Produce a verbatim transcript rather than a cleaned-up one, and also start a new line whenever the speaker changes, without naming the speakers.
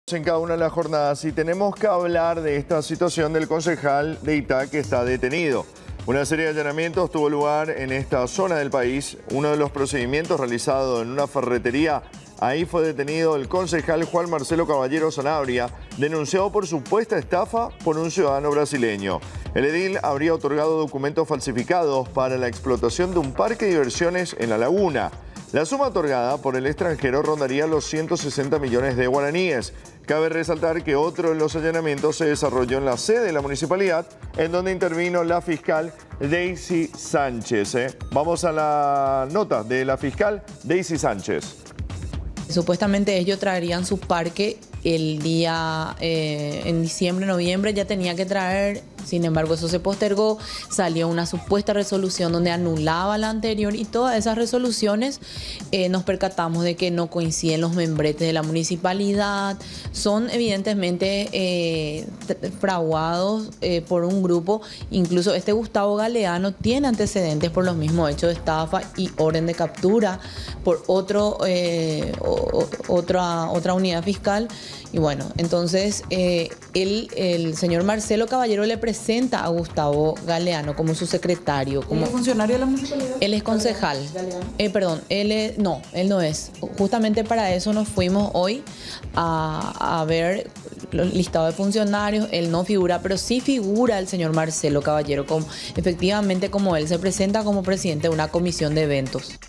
En cada una de las jornadas y tenemos que hablar de esta situación del concejal de Itá que está detenido. Una serie de allanamientos tuvo lugar en esta zona del país. Uno de los procedimientos realizado en una ferretería. Ahí fue detenido el concejal Juan Marcelo Caballero Sanabria, denunciado por supuesta estafa por un ciudadano brasileño. El edil habría otorgado documentos falsificados para la explotación de un parque de diversiones en La Laguna. La suma otorgada por el extranjero rondaría los ciento sesenta millones de guaraníes. Cabe resaltar que otro de los allanamientos se desarrolló en la sede de la municipalidad, en donde intervino la fiscal Daisy Sánchez. ¿eh? Vamos a la nota de la fiscal Daisy Sánchez.
Supuestamente ellos traerían su parque el día, eh, en diciembre, noviembre, ya tenía que traer. Sin embargo, eso se postergó, salió una supuesta resolución donde anulaba la anterior y todas esas resoluciones eh, nos percatamos de que no coinciden los membretes de la municipalidad, son evidentemente eh, fraguados eh, por un grupo. Incluso este Gustavo Galeano tiene antecedentes por los mismos hechos de estafa y orden de captura por otro, eh, o, otra, otra unidad fiscal. Y bueno, entonces eh, él, el señor Marcelo Caballero le presenta a Gustavo Galeano como su secretario. Como,
¿Es funcionario de la municipalidad?
Él es concejal. Eh, perdón, él es, no, él no es. Justamente para eso nos fuimos hoy a, a ver el listado de funcionarios. Él no figura, pero sí figura el señor Marcelo Caballero, como, efectivamente como él se presenta como presidente de una comisión de eventos.